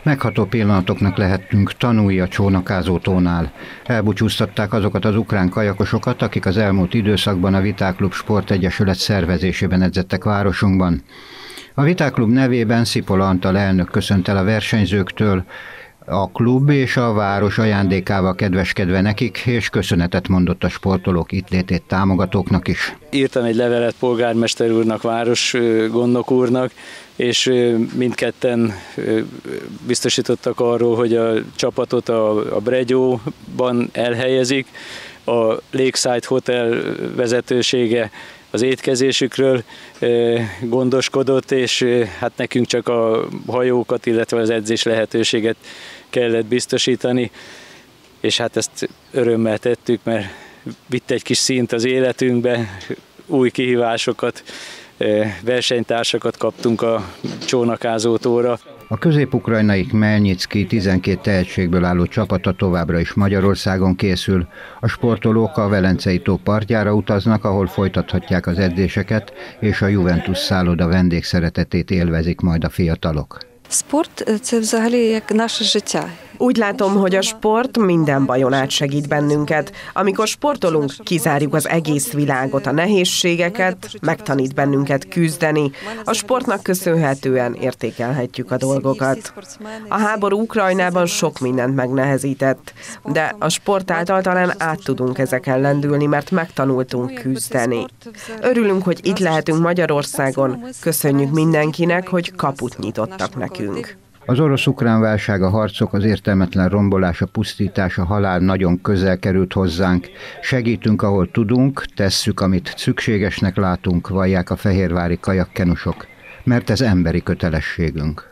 Megható pillanatoknak lehettünk tanúi a csónakázótónál. Elbúcsúztatták azokat az ukrán kajakosokat, akik az elmúlt időszakban a Vitáklub Sportegyesület szervezésében edzettek városunkban. A Vitáklub nevében Szipola Antal elnök köszönt el a versenyzőktől, a klub és a város ajándékával kedveskedve nekik, és köszönetet mondott a sportolók itt létét támogatóknak is. Írtam egy levelet polgármester úrnak, városgondnok úrnak, és mindketten biztosítottak arról, hogy a csapatot a Bregyóban elhelyezik. A Lakeside Hotel vezetősége az étkezésükről gondoskodott, és hát nekünk csak a hajókat, illetve az edzés lehetőséget kellett biztosítani, és hát ezt örömmel tettük, mert vitt egy kis színt az életünkbe, új kihívásokat, versenytársakat kaptunk a csónakázótóra. A közép-ukrajnai Khmelnytszki 12 tehetségből álló csapata továbbra is Magyarországon készül. A sportolók a Velencei tó partjára utaznak, ahol folytathatják az edzéseket, és a Juventus szálloda vendégszeretetét élvezik majd a fiatalok. Sport – це взагалі як наше життя. Úgy látom, hogy a sport minden bajon át segít bennünket. Amikor sportolunk, kizárjuk az egész világot, a nehézségeket, megtanít bennünket küzdeni. A sportnak köszönhetően értékelhetjük a dolgokat. A háború Ukrajnában sok mindent megnehezített, de a sport által talán át tudunk ezeken lendülni, mert megtanultunk küzdeni. Örülünk, hogy itt lehetünk Magyarországon. Köszönjük mindenkinek, hogy kaput nyitottak nekünk. Az orosz-ukrán válság, a harcok, az értelmetlen rombolás, a pusztítás, a halál nagyon közel került hozzánk. Segítünk, ahol tudunk, tesszük, amit szükségesnek látunk, vallják a fehérvári kajakkenusok, mert ez emberi kötelességünk.